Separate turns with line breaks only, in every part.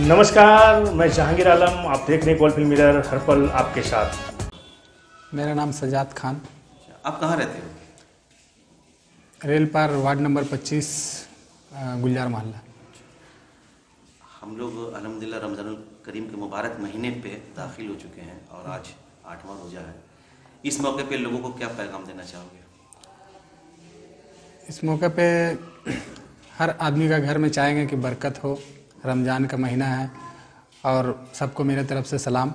नमस्कार, मैं जहांगीर आलम। आप देख रहे हैं गोल्ड फिल्म मिरर, हर पल आपके साथ।
मेरा नाम सजाद खान।
आप कहाँ रहते हो?
रेल पार वार्ड नंबर 25 गुलजार मोहल्ला।
हम लोग अल्हम्दुलिल्लाह रमज़ानुल करीम के मुबारक महीने पे दाखिल हो चुके हैं और आज 8वां रोज़ा है। इस मौके पे लोगों को क्या पैगाम देना चाहोगे?
इस मौके पे हर आदमी का घर में चाहेंगे कि बरकत हो। रमज़ान का महीना है और सबको मेरे तरफ से सलाम,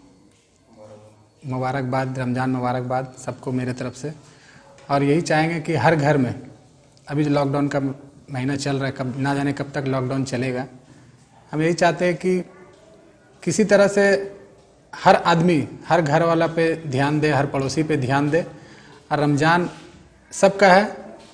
मुबारकबाद, रमज़ान मुबारकबाद सबको मेरे तरफ से। और यही चाहेंगे कि हर घर में, अभी जो लॉकडाउन का महीना चल रहा है, कब ना जाने कब तक लॉकडाउन चलेगा, हम यही चाहते हैं कि किसी तरह से हर आदमी, हर घर वाला पे ध्यान दे, हर पड़ोसी पे ध्यान दे। और रमज़ान सबका है,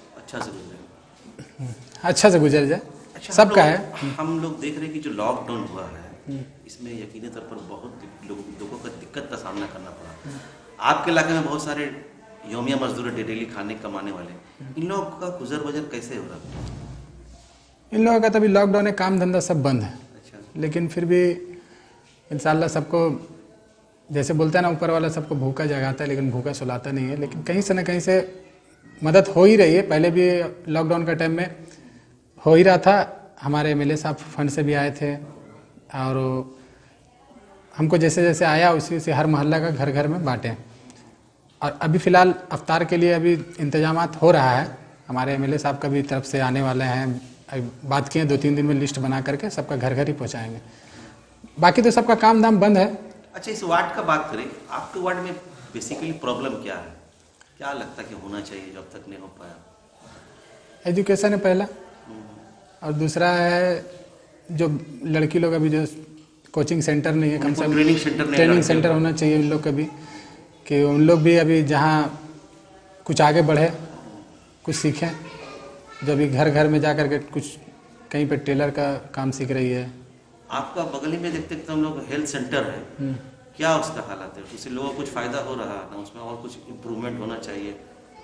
अच्छा से गुजर जाए, सबका है।
हम लोग देख रहे हैं कि जो लॉकडाउन हुआ है इसमें यकीनी तौर पर बहुत लोगों को दिक्कत का सामना करना पड़ा। आपके इलाके में बहुत सारे योमिया मजदूर डेली खाने कमाने वाले, इन लोगों का गुजर बजर कैसे हो रहा है?
इन लोगों का तभी लॉकडाउन है, काम धंधा सब बंद है।
अच्छा।
लेकिन फिर भी इंशाल्लाह सबको, जैसे बोलते हैं ना, ऊपर वाला सबको भूखा जगाता है लेकिन भूखा सुलाता नहीं है। लेकिन कहीं से ना कहीं से मदद हो ही रही है। पहले भी लॉकडाउन का टाइम में हो ही रहा था। हमारे एमएलए साहब फंड से भी आए थे और हमको जैसे जैसे आया उसी से हर मोहल्ला का घर घर में बांटे। और अभी फ़िलहाल अफ्तार के लिए अभी इंतजामात हो रहा है। हमारे एमएलए साहब का भी तरफ से आने वाले हैं, अभी बात किए, 2-3 दिन में लिस्ट बना करके सबका घर घर ही पहुँचाएँगे। बाकी तो सबका काम धाम बंद है।
अच्छा, इस वार्ड का बात करें, आपके वार्ड में बेसिकली प्रॉब्लम क्या है? क्या लगता है कि होना चाहिए जो अब तक नहीं हो पाया?
एजुकेशन है पहला, और दूसरा है जो लड़की लोग, अभी जो कोचिंग सेंटर नहीं है, कम से कम ट्रेनिंग सेंटर होना चाहिए उन लोग का भी, कि उन लोग भी अभी जहाँ कुछ आगे बढ़े, कुछ सीखें। जो भी घर घर में जा कर के कुछ कहीं पे टेलर का काम सीख रही है।
आपका बगल ही में देखते देखते हम लोग हेल्थ सेंटर है, क्या उसका हालात है? उससे लोगों को कुछ फ़ायदा हो रहा है ना? उसमें और कुछ इम्प्रूवमेंट होना चाहिए।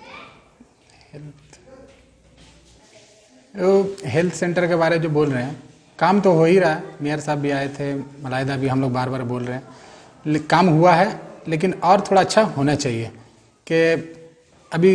हेल्थ सेंटर के बारे में जो बोल रहे हैं, काम तो हो ही रहा है। मेयर साहब भी आए थे, मलाइदा भी, हम लोग बार बार बोल रहे हैं, काम हुआ है लेकिन और थोड़ा अच्छा होना चाहिए। कि अभी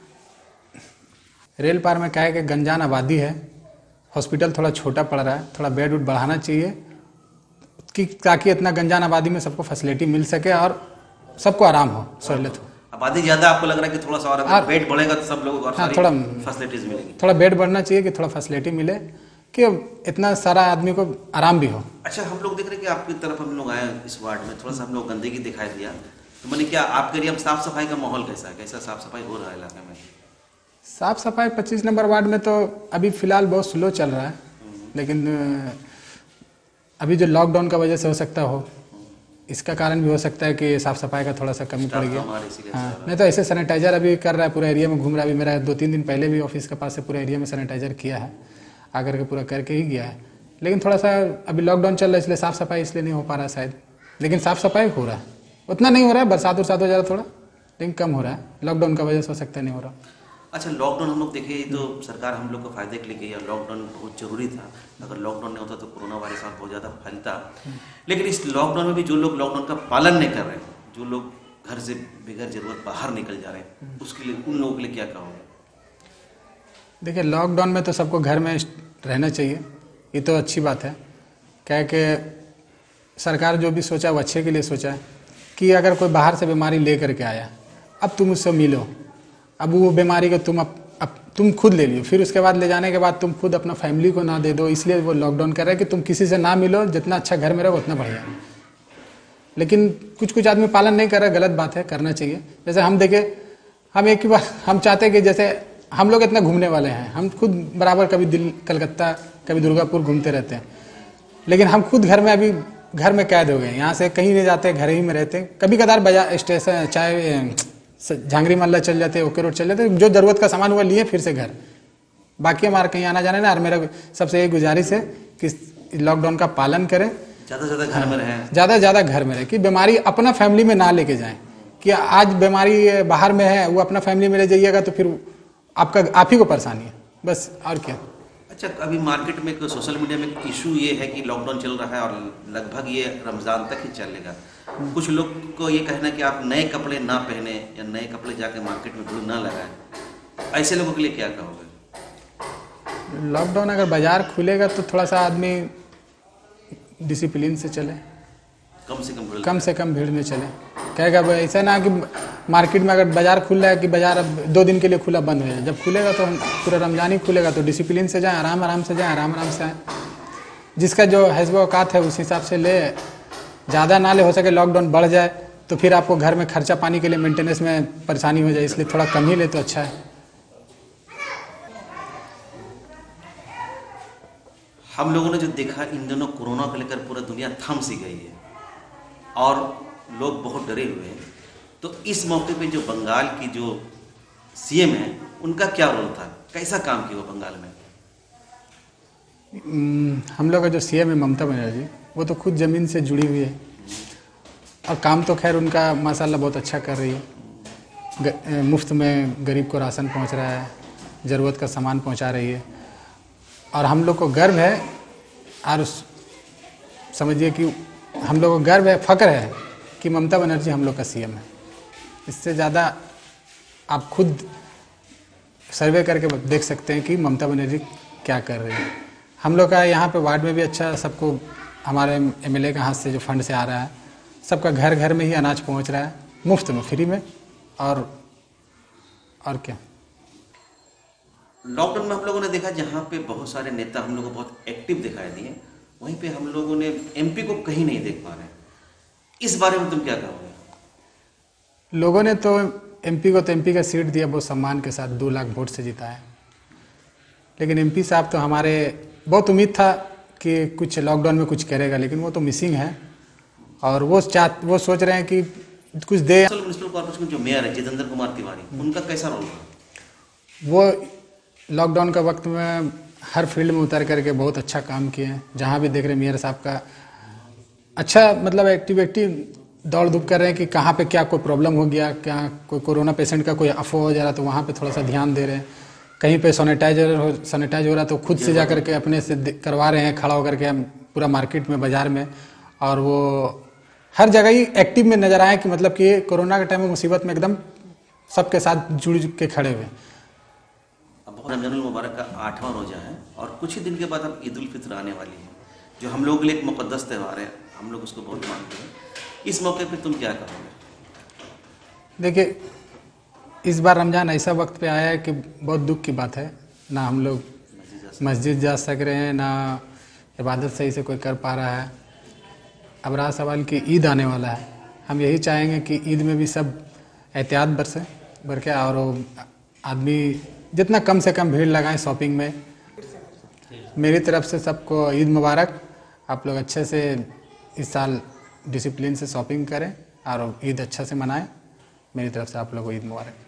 रेल पार में क्या है कि गंजान आबादी है, हॉस्पिटल थोड़ा छोटा पड़ रहा है, थोड़ा बेड उड बढ़ाना चाहिए कि ताकि इतना गंजान आबादी में सबको फैसिलिटी मिल सके और सबको आराम हो, सहूलियत हो।
आबादी ज़्यादा आपको लग रहा है कि थोड़ा सा और अगर बेड बढ़ेगा तो सब लोगों को
थोड़ा
फैसिलिटीज़ मिलेगी?
थोड़ा बेड बढ़ना चाहिए कि थोड़ा फैसिलिटी मिले कि इतना सारा आदमी को आराम भी हो।
अच्छा, हम लोग देख रहे हैं कि आपकी तरफ हम लोग आए इस वार्ड में, थोड़ा सा हम लोग गंदगी दिखाई दिया, तो मैंने क्या आपके एरिया में साफ़ सफाई का माहौल कैसा है? कैसा साफ़ सफाई हो रहा है इलाके में?
साफ़ सफाई 25 नंबर वार्ड में तो अभी फ़िलहाल बहुत स्लो चल रहा है। लेकिन अभी जो लॉकडाउन का वजह से हो सकता हो, इसका कारण भी हो सकता है कि साफ़ सफाई का थोड़ा सा कमी पड़ गया। हाँ, नहीं तो ऐसे सैनिटाइज़र अभी कर रहा है, पूरा एरिया में घूम रहा है। अभी मेरा 2-3 दिन पहले भी ऑफिस के पास से पूरा एरिया में सैनिटाइज़र किया है, आकर के पूरा करके ही गया है। लेकिन थोड़ा सा अभी लॉकडाउन चल रहा है इसलिए साफ़ सफाई इसलिए नहीं हो पा रहा है शायद। लेकिन साफ़ सफाई हो रहा है, उतना नहीं हो रहा है, बरसात उरसात हो जा रहा है थोड़ा, लेकिन कम हो रहा है। लॉकडाउन का वजह से हो सकता है नहीं हो रहा।
अच्छा, लॉकडाउन हम लोग देखे तो सरकार हम लोग को फायदे के लिए गई, लॉकडाउन बहुत जरूरी था। अगर लॉकडाउन नहीं होता तो कोरोना वायरस और बहुत ज़्यादा फैलता। लेकिन इस लॉकडाउन में भी जो लोग लॉकडाउन का पालन नहीं कर रहे, जो लोग घर से बगैर जरूरत बाहर निकल जा रहे हैं, उसके लिए उन लोगों के लिए क्या कहोगे?
देखिए, लॉकडाउन में तो सबको घर में रहना चाहिए, ये तो अच्छी बात है। क्या है कि सरकार जो भी सोचा वो अच्छे के लिए सोचा है कि अगर कोई बाहर से बीमारी ले करके आया, अब तुम उससे मिलो, अब वो बीमारी को तुम खुद ले लियो, फिर उसके बाद ले जाने के बाद तुम खुद अपना फैमिली को ना दे दो। इसलिए वो लॉकडाउन कर रहा है कि तुम किसी से ना मिलो, जितना अच्छा घर में रहो उतना बढ़िया। लेकिन कुछ कुछ आदमी पालन नहीं कर रहा, गलत बात है, करना चाहिए। जैसे हम देखें, हम एक ही बार हम चाहते हैं कि जैसे हम लोग इतना घूमने वाले हैं, हम खुद बराबर कभी दिल्ली, कलकत्ता, कभी दुर्गापुर घूमते रहते हैं, लेकिन हम खुद घर में अभी घर में कैद हो गए। यहाँ से कहीं नहीं जाते, घर ही में रहते हैं। कभी कदार बाजार स्टेशन, चाहे झांगरी मल्ला चल जाते, ओके रोड चल जाते, जो ज़रूरत का सामान हुआ लिए फिर से घर। बाकी हमारा कहीं आना जाना ना। और मेरा सबसे एक गुजारिश है कि लॉकडाउन का पालन करें,
ज़्यादा से ज़्यादा घर में रहें,
ज़्यादा घर में रहे, कि बीमारी अपना फैमिली में ना लेके जाएं। कि आज बीमारी बाहर में है, वो अपना फैमिली में ले जाइएगा तो फिर आप ही को परेशानी है, बस और क्या।
अच्छा, अभी मार्केट में सोशल मीडिया में इशू ये है कि लॉकडाउन चल रहा है और लगभग ये रमज़ान तक ही चलेगा। कुछ लोग को ये कहना कि आप नए कपड़े ना पहने या नए कपड़े जाके मार्केट में भीड़ ना लगाएं, ऐसे लोगों के लिए क्या कहोगे?
लॉकडाउन अगर बाज़ार खुलेगा तो थोड़ा सा आदमी डिसिप्लिन से चले, कम से कम भीड़ में चले। कहेगा भाई ऐसा ना कि मार्केट में अगर बाज़ार खुल रहा है कि बाज़ार अब 2 दिन के लिए खुला बंद हो जाए। जब खुलेगा तो पूरा रमज़ान ही खुलेगा, तो डिसिप्लिन से जाएँ, आराम से जाएँ, आराम से आएँ। जिसका जो हैज़ औकात है उस हिसाब से ले, ज़्यादा ना ले। हो सके लॉकडाउन बढ़ जाए तो फिर आपको घर में खर्चा पानी के लिए मेंटेनेंस में परेशानी हो जाए, इसलिए थोड़ा कम ही ले तो अच्छा है।
हम लोगों ने जो देखा इन दिनों कोरोना को लेकर पूरा दुनिया थम सी गई है और लोग बहुत डरे हुए हैं। तो इस मौके पे जो बंगाल की जो सीएम है उनका क्या रोल था, कैसा काम किया वो बंगाल में?
हम लोग का जो सीएम है ममता बनर्जी, वो तो खुद ज़मीन से जुड़ी हुई है और काम तो खैर उनका माशाल्लाह बहुत अच्छा कर रही है। मुफ्त में गरीब को राशन पहुंच रहा है, ज़रूरत का सामान पहुंचा रही है और हम लोग को गर्व है। और समझिए कि हम लोग को गर्व है, फ़ख्र है कि ममता बनर्जी हम लोग का सीएम है। इससे ज़्यादा आप खुद सर्वे करके देख सकते हैं कि ममता बनर्जी क्या कर रही है। हम लोग का यहाँ पे वार्ड में भी अच्छा, सबको हमारे एमएलए के हाथ से जो फंड से आ रहा है, सबका घर घर में ही अनाज पहुँच रहा है, मुफ्त में, फ्री में। और क्या,
लॉकडाउन में हम लोगों ने देखा जहाँ पे बहुत सारे नेता हम लोग को बहुत एक्टिव दिखाई दिए, वहीं पे हम लोगों ने एमपी को कहीं नहीं देख पा रहे। इस बारे में तुम क्या कहोगे?
लोगों ने तो एमपी को तो एमपी का सीट दिया, बहुत सम्मान के साथ 2 लाख वोट से जीता है। लेकिन एमपी साहब तो हमारे बहुत उम्मीद था कि कुछ लॉकडाउन में कुछ करेगा, लेकिन वो तो मिसिंग है और वो सोच रहे हैं कि कुछ दे।
म्युनिसिपल कॉर्पोरेशन जो मेयर है जितेंद्र कुमार तिवारी, उनका कैसा रोल था?
वो लॉकडाउन का वक्त में हर फील्ड में उतर करके बहुत अच्छा काम किए हैं। जहाँ भी देख रहे हैं मेयर साहब का अच्छा, मतलब एक्टिव दौड़ धूप कर रहे हैं कि कहाँ पे क्या कोई प्रॉब्लम हो गया, क्या कोई कोरोना पेशेंट का कोई अफवाह हो जा रहा तो वहाँ पे थोड़ा सा ध्यान दे रहे हैं। कहीं पे सैनिटाइज हो रहा तो खुद से जा करके अपने से करवा रहे हैं, खड़ा होकर के पूरा मार्केट में, बाज़ार में। और वो हर जगह ही एक्टिव में नज़र आए कि मतलब कि कोरोना के टाइम में मुसीबत में एकदम सबके साथ जुड़ के खड़े हुए।
रमज़ानुल मुबारक का 8वां रोज़ा है और कुछ ही दिन के बाद अब ईद उल फित्र आने वाली है, जो हम लोगों के लिए एक मुक़द्दस त्यौहार है, हम लोग उसको बहुत मानते हैं। इस मौके पे तुम क्या कहोगे?
देखिए, इस बार रमज़ान ऐसा वक्त पे आया है कि बहुत दुख की बात है। ना हम लोग मस्जिद जा सक रहे हैं, ना इबादत सही से कोई कर पा रहा है। अब रहा सवाल कि ईद आने वाला है, हम यही चाहेंगे कि ईद में भी सब एहतियात बरके और आदमी जितना कम से कम भीड़ लगाएं शॉपिंग में। मेरी तरफ से सबको ईद मुबारक। आप लोग अच्छे से इस साल डिसिप्लिन से शॉपिंग करें और ईद अच्छा से मनाएं। मेरी तरफ से आप लोगों को ईद मुबारक।